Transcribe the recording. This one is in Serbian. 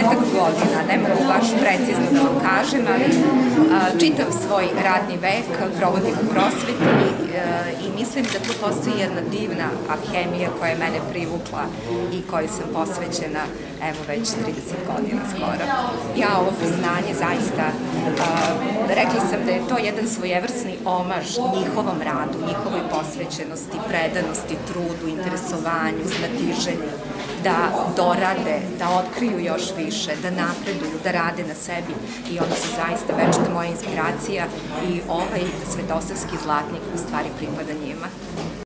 30 godina, ne mogu baš precizno da vam kažem, ali čitav svoj radni vek provodim u prosveti i mislim da tu postoji jedna divna alhemija koja je mene privukla i kojoj sam posvećena evo već 30 godina skoro. Ja ovo priznanje zaista, rekla sam da je to jedan svojevrsni omaž njihovom radu, njihovoj posvećenosti, predanosti, trudu, interesovanju, znatiženju, da dorade, da otkriju još više, da napreduju, da rade na sebi i oni su zaista večita moja inspiracija i ovaj svetosavski zlatnik u stvari pripada njima.